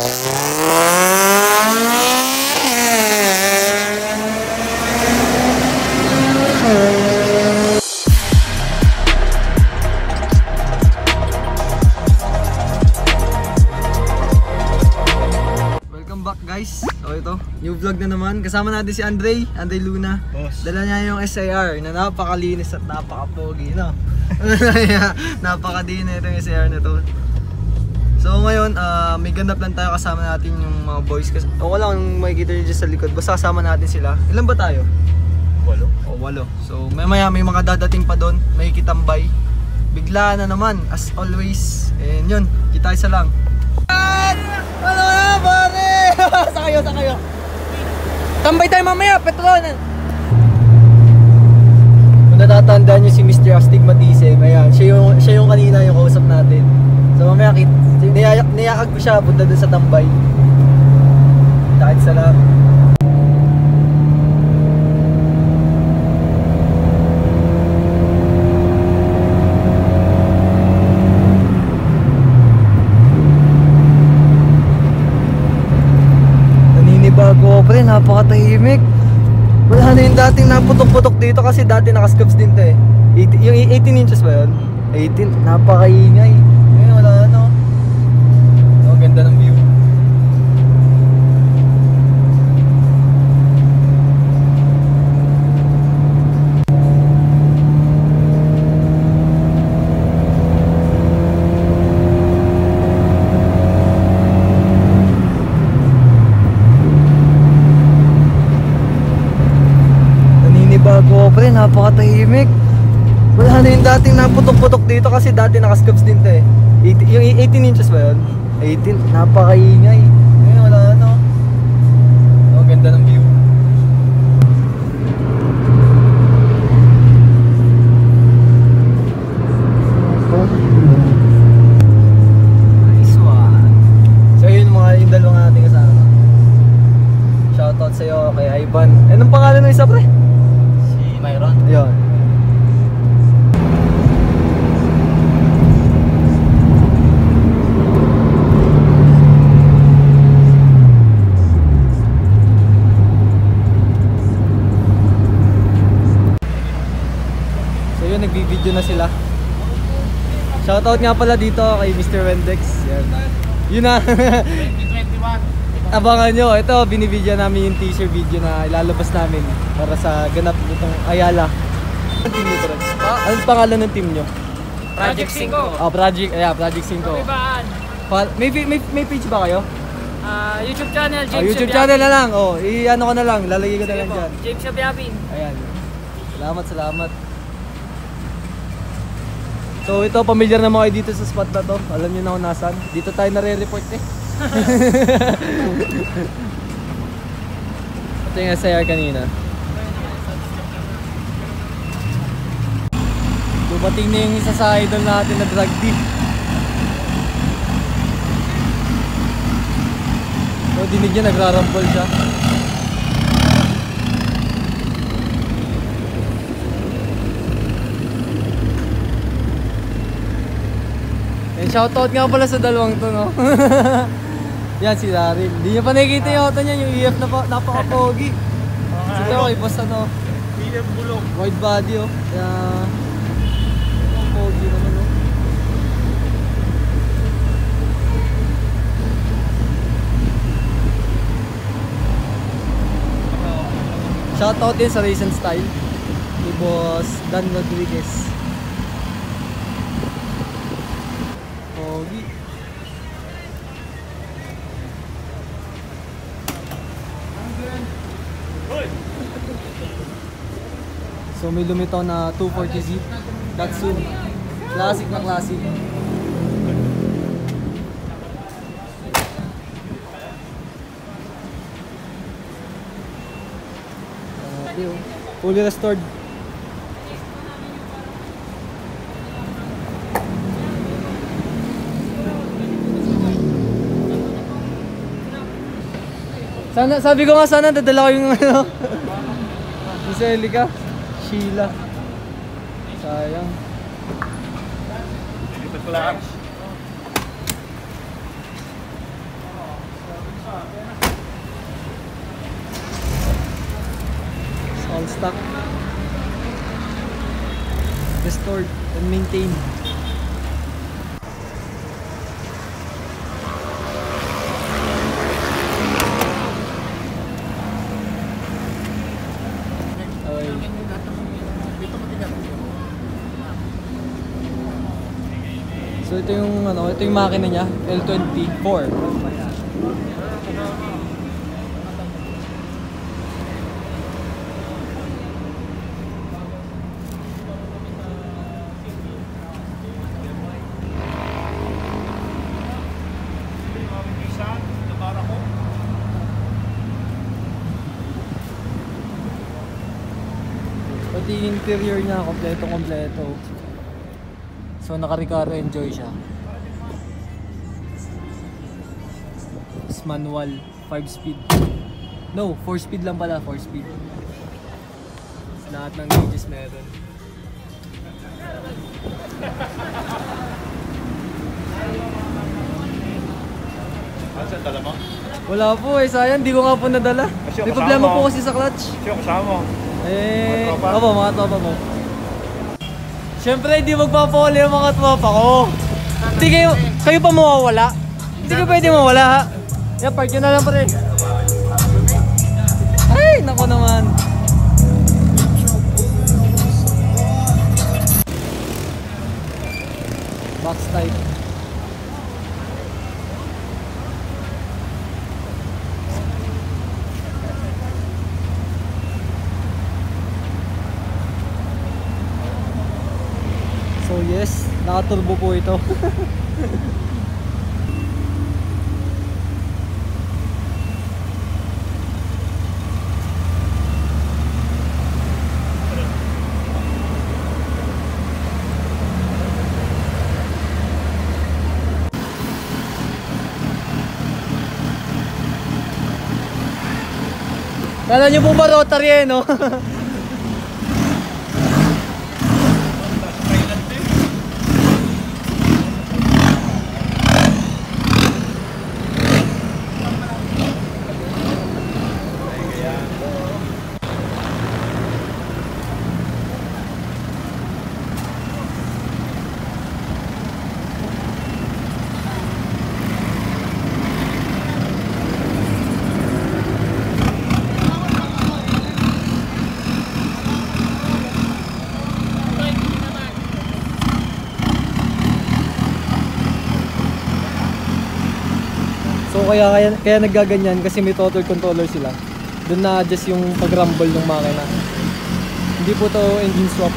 Guys, so ito, new vlog na naman. Kasama natin si Andre Luna. Boss. Dala niya yung SIR na napakalinis at napaka-pogi, no? Napakadini ito yung SIR na to. So ngayon, may ganap lang tayo, kasama natin yung mga boys. O wala kung makikita nyo dyan sa likod, basta kasama natin sila. Ilan ba tayo? 8. O 8. So mamaya may mga dadating pa doon, may kitambay. Bigla na naman, as always. And yun, kita isa lang. Ano na pare? Sa kayo. Tambay tayo mamaya, Petron. Kung natatandaan nyo si Mr. Astigmatism, ayan, siya yung kanina yung kausap natin. So mamaya, niyakag ko siya, punta dun sa tambay. Kahit sa lang. Bago pre, napakatahimik. Wala na yung dating naputok-putok dito kasi dati nakascabs din to eh. Yung 18 inches ba yun? 18, napakaingay. Ngayon wala na. Oh, ganda ng view. Bago pre, napakatahimik. Wala na yung dating naputok-putok dito kasi dati nakascabs din to eh. Yung 18 inches ba yun? 18, napakaingay. Ngayon wala na. Oh, ganda ng view. Nice one. So yun yung dalawang ating kasama. Shoutout sa'yo kay Ivan. Anong pangalan ng isa pre? Myron. Ayun. So yun, nagbibideo na sila. Shoutout nga pala dito kay Mr. Wendex. Yan. Yun na. 2021. Abangan nyo, ito binibideo namin yung teaser video na ilalabas namin para sa ganap nitong Ayala. Anong team nyo, Trans? Anong pangalan ng team nyo? Project 5. Oh, Project 5. May page ba kayo? YouTube channel, James YouTube Sabiabin. channel na lang. Oh, i-ano ko na lang, lalagay ko na lang dyan. James Sabiabin. Ayan. Salamat. So ito, familiar na mga kayo dito sa spot na to. Alam nyo na kung nasan. Dito tayo nare-report eh. Ito yung SIR kanina. Dumating na yung isa sa idol natin na drug deep. So dinig niya, nagrarampol siya. And shoutout nga pala sa dalawang to, no? Yan si Daryl. Hindi niya pa nakikita yung auto niya, yung EF na napaka-pogi. Sige ako, boss ano? EF bulok. Wide body oh. Kaya pogi naman oh. Shoutout din sa Race and Style ni Boss Dan Rodriguez. Pogi. So may lumitaw na 240Z Datsun. Classic na classic. Fully restored. Sana, sabi ko nga sana dadala ko yung ano. Iseli ka? Sheila. Sayang. Dito clutch. All stock. Restored and maintained. So ito yung ito yung makina niya, L24. Pati yung interior niya, kompleto. So naka-Recaro Enjoy siya. It's manual, 5 speed. No, 4 speed lang pala, 4 speed. Lahat ng gauges meron. Saan dala mo? Wala po sayang, di ko nga po nadala. May problema po kasi sa clutch. Sino kasama mo? Mga tropa po. Siyempre, hindi magpapahuli yung mga tropa ko. Hindi kayo pa mawawala. Hindi kayo pwede mawala ha. Yeah, park yun na lang pa rin. Ay, nako naman. Box type. So yes, naka-turbo po ito. Kala nyo po ba rotary no? So kaya naggaganyan kasi may throttle controller sila. Doon na-adjust yung pag-rumble ng makina. Hindi po to engine swap.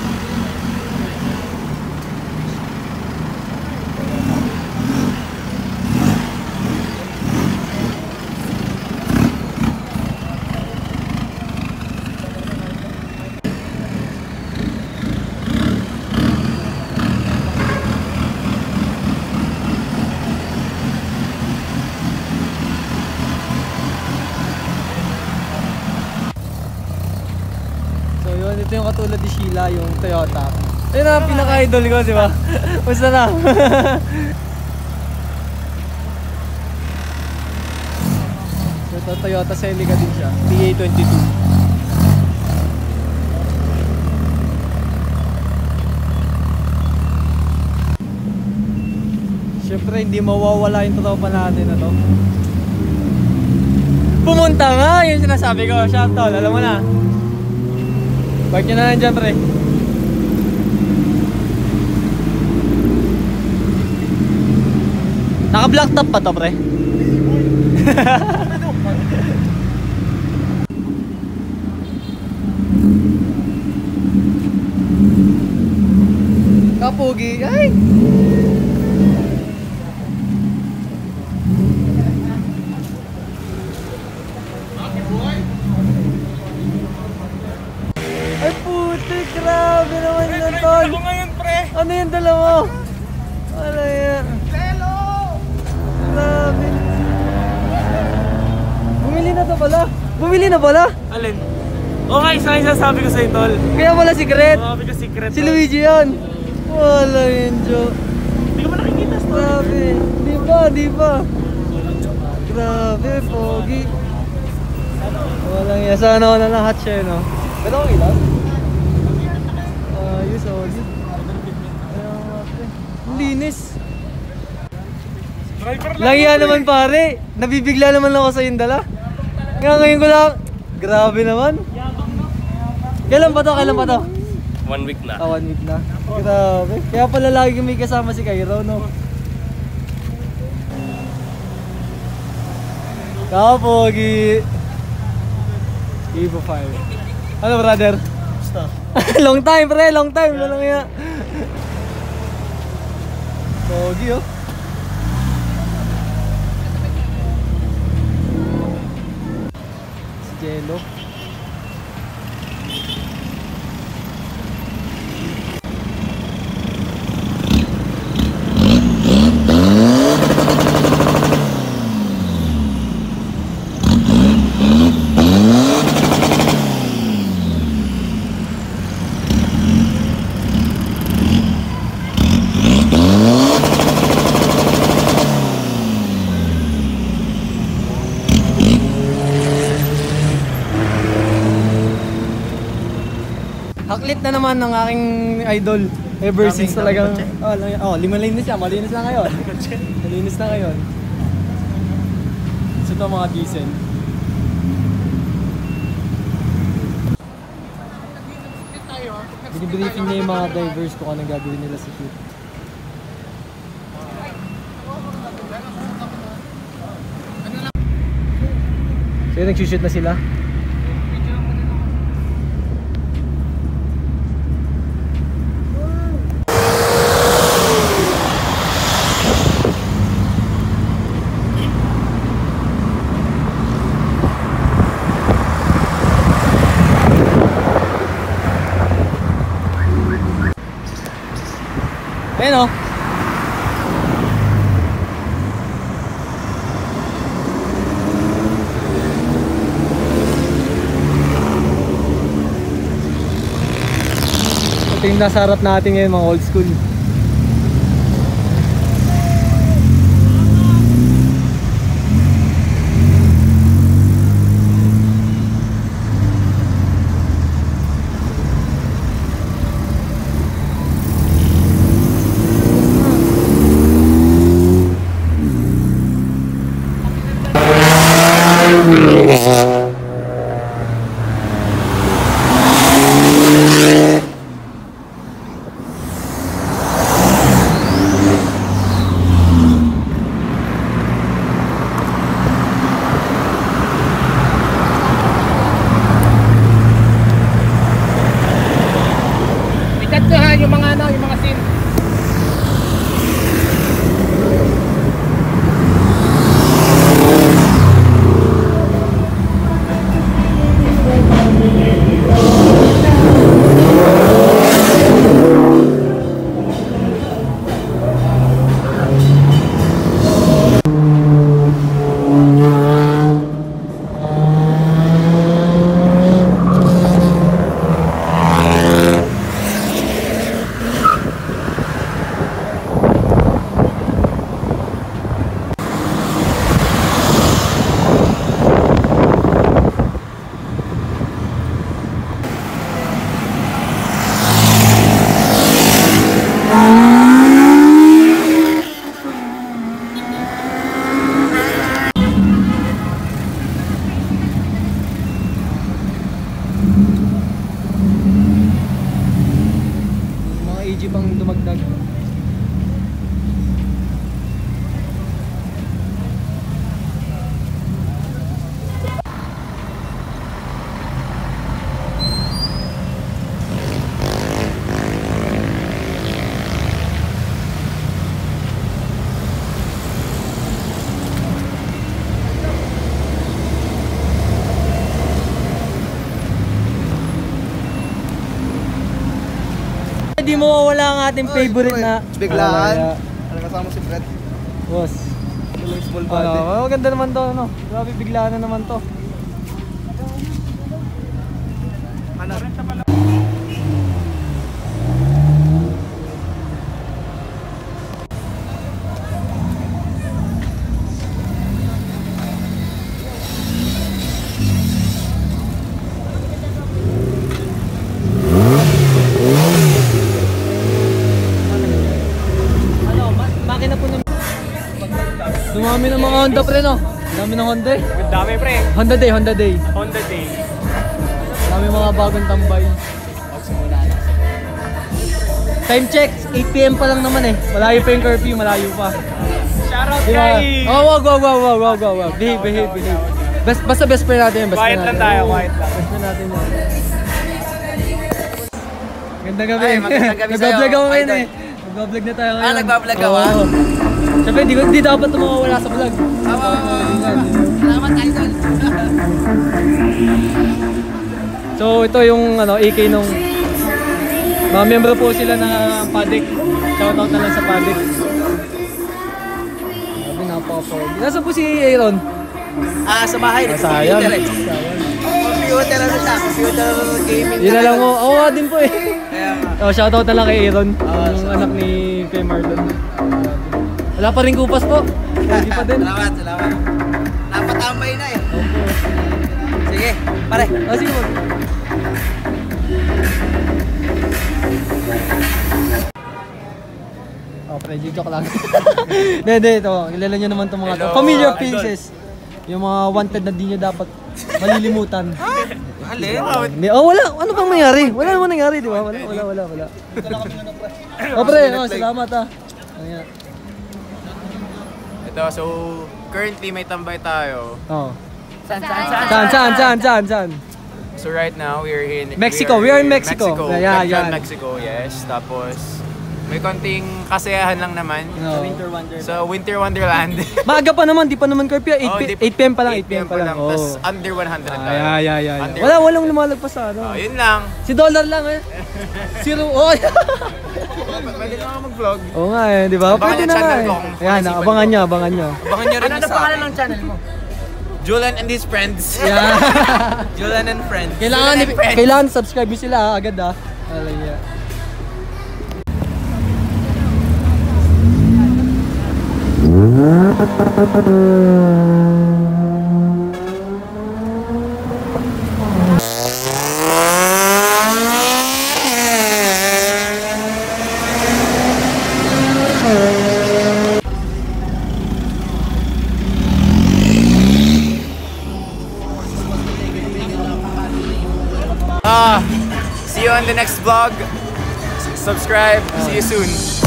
Ito yung katulad ni Sheila, yung Toyota. Ayun na, pinaka-idol ko, di ba? Basta na. So ito, Toyota Celica din siya. TA22. Siyempre, hindi mawawala yung tropa natin na to. Pumunta nga! Yung sinasabi ko, shoutout, alam mo na. Park nyo na lang dyan, pre. Naka-black top pa to, pre. Kapugi. Ay! Ay putik, grabe naman yun, tol. Ano ngayon, pre? Ano yung dala mo? Ano yan? Lelo! Grabe. Bumili na to pala. Bumili na pala. Alin? Okay, sa akin sasabi ko sa'yo, tol. Kaya pala secret. Sabi ko secret. Si Luigi yan. Wala yun, Joe. Hindi ko pa nakikita, tol. Grabe. Di ba? Grabe, pogi. Walang yan. Sana ako na lahat siya, no? Pero okay lang. Ayos, solid. Ang linis. Driver lang. Langya naman pare. Nabibigla naman ako sa yung dala. Ngayon ko lang. Grabe naman. Kailan pa to? Kailan pa to? 1 week na. 1 week na. Grabe. Kaya pala lagi may kasama si Cairo, no? Kapogi. Evo 5. Ano brother? Basta. Long time pre, long time. Walang nga. Pogi oh. Si Jello. Haklit na naman ng aking idol ever since talagang malinis siya, malinis na ngayon. Malinis na ngayon. So ito mga decent. Binibriefing niya yung mga divers kung anong gagawin nila sa shoot. So yun, nagsushoot na sila. Ayan o. Ito yung nasa harap natin ngayon, mga old school. Yung mga scene. AG pang dumagdag. Hindi mo mawala ang ating favorite na biglaan. Ano kasama si Fred? Boss. Yung small body. Maganda naman to, ano? Grabe, biglaan na naman to. Ano? Honda pre no. Ang dami ng Honda eh. Ang dami pre. Honda Day, Honda Day. Honda Day. Ang dami mga bagong tambay. Time check, 8 PM pa lang naman eh. Malayo pa yung curfew, malayo pa. Shoutout Diba? kay... Oh, wag. Behave. Basta best friend natin. Best Quiet friend lang natin. tayo, quiet lang. Best friend natin yan. Gandang gabi. Ay, magandang gabi sa'yo, Nag-vlog ako ngayon idol. eh. Nag-vlog na tayo ngayon. Ah, nagbablog ka ba? Oo. Siyempre, di dapat mawawala sa vlog. Salamat, idol. So, ito yung AK nung mga miyembro po sila ng Paddock. Shoutout na lang sa Paddock. Sabi, napaka-pogi. Nasaan po si Aaron? Sa bahay. Sayang. Computer ano siya? Computer gaming. Yun na lang mo. Oo nga din po eh. Kaya nga. Oh, shoutout na lang kay Aaron. Yung anak ni kay Marlon. Wala pa rin kupas po. Hindi pa din. Salamat. Napatambay na eh. Sige, pare. Ah, sige mo. Oh, pre, joke lang. Hindi, ito. Kilala nyo naman itong mga to. Hello, Familiar idol. faces. Yung mga wanted na di nyo dapat malilimutan. Alin? Oh, wala. Ano bang nangyari? Wala naman nangyari, di ba? Wala. Oh, pre, salamat ah. Ayan. Ito, so currently may tambay tayo. Oh. Saan? Saan? So right now we're in Mexico. We are in Mexico. Yeah, Central yan. Mexico, yes. Tapos may konting kasayahan lang naman. No. So Winter Wonderland. Maaga pa naman, di pa naman curfew. 8 Oh, 8 PM pa lang, 8 8 PM pa lang. Tapos Oh. under 100 tayo. Yeah. Under- Walang lumalagpas sa ano. Oh, yun lang. Si Dollar lang eh. Zero. Oh. Pwede na ako mag-vlog. Oo nga eh, di ba? Abangan Pwede yung na nga channel eh. ko kung Ayan, naisipan abangan ko. nyo. Abangan nyo rin Ano sa pangalan akin. ng channel mo? Julian and his friends. Yeah. Julian and friends. Kailangan subscribe nyo sila agad ah. Alaya. See you on the next vlog. Subscribe. See you soon.